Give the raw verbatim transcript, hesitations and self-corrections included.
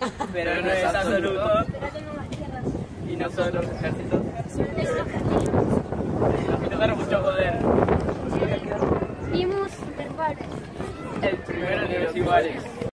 pero no es absoluto. Pero tengo más tierras. Y no son los ejércitos. Tengo castillos. Y nos dan mucho poder. Vimos interpares. El primero de los iguales.